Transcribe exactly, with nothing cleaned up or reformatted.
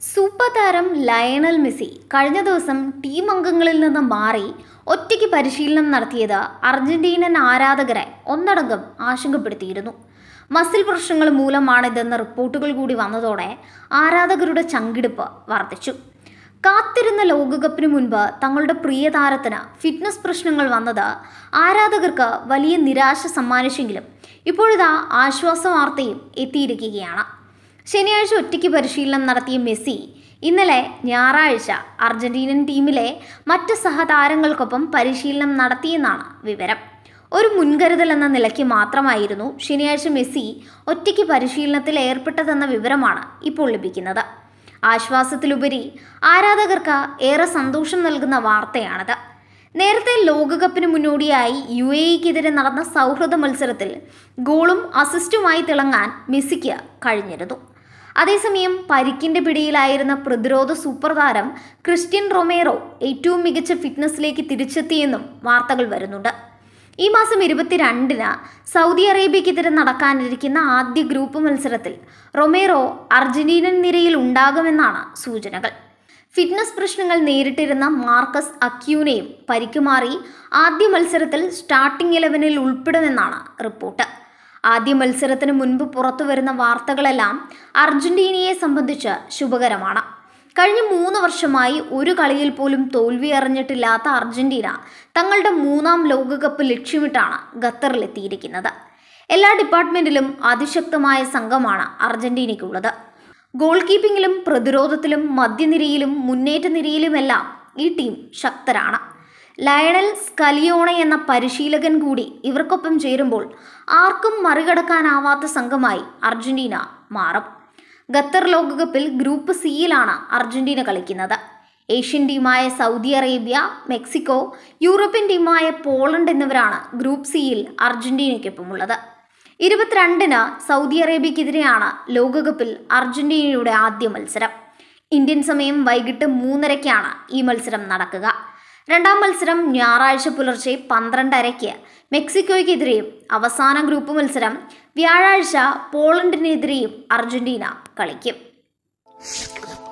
Super താരം Lionel Messi കഴിഞ്ഞ ദിവസം ടീം അംഗങ്ങളിൽ നിന്ന് മാറി ഒറ്റയ്ക്ക് പരിശീലനം നടത്തിയത് അർജന്റീനൻ ആരാധകരെ ഒന്നടങ്കം ആശങ്കപ്പെടുത്തിയിരുന്നു. മസിൽ പ്രശ്നങ്ങൾ മൂലമാണിതെന്ന റിപ്പോർട്ടുകൾ കൂടി വന്നതോടെ ആരാധകരുടെ ചങ്കിടിപ്പ് വർദ്ധിച്ചു. കാത്തിരുന്ന ലോകകപ്പിന് മുൻപ് തങ്ങളുടെ പ്രിയ താരത്തിന് ഫിറ്റ്നസ് പ്രശ്നങ്ങൾ വന്നത് ആരാധകർക്ക് വലിയ നിരാശ സമ്മാനിച്ചെങ്കിലും ഇപ്പോഴിതാ ആശ്വാസ വാർത്തയും എത്തിയിരിക്കുകയാണ്. ശനിയാഴ്ച ഒറ്റയ്ക്ക് പരിശീലനം നടത്തിയ മെസ്സി ഇന്നലെ ഞായറാഴ്ച അർജന്റീനൻ ടീമിലെ മറ്റ് സഹതാരങ്ങൾക്കൊപ്പം പരിശീലനം നടത്തിയെന്നാണ് വിവരം. ഒരു മുൻകരുതൽ എന്ന നിലയ്ക്ക് മാത്രമായിരുന്നു ശനിയാഴ്ച മെസ്സി ഒറ്റയ്ക്ക് പരിശീലനത്തിൽ ഏർപ്പെട്ടതെന്ന വിവരമാണ് ഇപ്പോൾ ലഭിക്കുന്നത്. ആശ്വാസത്തിലുപരി ആരാധകർക്ക് ഏറെ സന്തോഷം നൽകുന്ന വാർത്തയാണിത്. നേരത്തെ ലോകകപ്പിന് മുന്നോടിയായി യു എ ഇക്കെതിരെ നടന്ന സൗഹൃദ മത്സരത്തിൽ ഗോളും അസിസ്റ്റുമായി തിളങ്ങാൻ മെസ്സിക്ക് കഴിഞ്ഞിരുന്നു. അതേസമയം പരിക്കിന്റെ പിടിയിലായിരുന്ന പ്രതിരോധ സൂപ്പർ താരം ക്രിസ്റ്റ്യൻ റൊമേറോ ഏറ്റവും മികച്ച ഫിറ്റ്നസ്സിലേക്ക് തിരിച്ചെത്തിയെന്നും വാർത്തകൾ വരുന്നുണ്ട്. ഈ മാസം ഇരുപത്തിരണ്ടിന് സൗദി അറേബ്യക്കെതിരെ നടക്കാനിരിക്കുന്ന ആദ്യ ഗ്രൂപ്പ് മത്സരത്തിൽ റൊമേറോ അർജന്റീനൻ നിരയിൽ ഉണ്ടാകുമെന്നാണ് സൂചനകൾ. ഫിറ്റ്നസ് പ്രശ്നങ്ങൾ നേരിട്ടിരുന്ന മാർക്കസ് അക്യൂനയും പരിക്ക് മാറി ആദ്യ മത്സരത്തിൽ സ്റ്റാർട്ടിംഗ് ഇലവനിൽ ഉൾപ്പെടുമെന്നാണ് റിപ്പോർട്ട്. ആദ്യ മത്സരത്തിന് മുൻപ് പുറത്തുവരുന്ന വാർത്തകളെല്ലാം അർജന്റീനയെ സംബന്ധിച്ച് ശുഭകരമാണ്. കഴിഞ്ഞ മൂന്ന് വർഷമായി ഒരു കളിയിൽ പോലും തോൽവി അറിഞ്ഞിട്ടില്ലാത്ത അർജന്റീന തങ്ങളുടെ മൂന്നാം ലോകകപ്പ് ലക്ഷ്യമിട്ടാണ് ഖത്തറിലെത്തിയിരിക്കുന്നത്. എല്ലാ ഡിപ്പാർട്ട്മെന്റിലും അതിശക്തമായ സംഘമാണ് അർജന്റീനയ്ക്കുള്ളത്. ഗോൾ കീപ്പിംഗിലും പ്രതിരോധത്തിലും മധ്യനിരയിലും മുന്നേറ്റ നിരയിലുമെല്ലാം ഈ ടീം ശക്തരാണ്. ലയണൽ സ്കലിയോണെ എന്ന പരിശീലകൻ കൂടി ഇവർക്കൊപ്പം ചേരുമ്പോൾ ആർക്കും മറികടക്കാനാവാത്ത സംഘമായി അർജന്റീന മാറും. ഖത്തർ ലോകകപ്പിൽ ഗ്രൂപ്പ് സിയിലാണ് അർജന്റീന കളിക്കുന്നത്. ഏഷ്യൻ ടീമായ സൗദി അറേബ്യ, മെക്സിക്കോ, യൂറോപ്യൻ ടീമായ പോളണ്ട് എന്നിവരാണ് ഗ്രൂപ്പ് സിയിൽ അർജന്റീനയ്ക്കൊപ്പമുള്ളത്. ഇരുപത്തിരണ്ടിന് സൗദി അറേബ്യക്കെതിരെയാണ് ലോകകപ്പിൽ അർജന്റീനയുടെ ആദ്യ മത്സരം. ഇന്ത്യൻ സമയം വൈകിട്ട് മൂന്നരയ്ക്കാണ് ഈ മത്സരം നടക്കുക. രണ്ടാം മത്സരം ഞായറാഴ്ച പുലർച്ചെ പന്ത്രണ്ടരയ്ക്ക് മെക്സിക്കോയ്ക്കെതിരെയും അവസാന ഗ്രൂപ്പ് മത്സരം വ്യാഴാഴ്ച പോളണ്ടിനെതിരെയും അർജന്റീന കളിക്കും.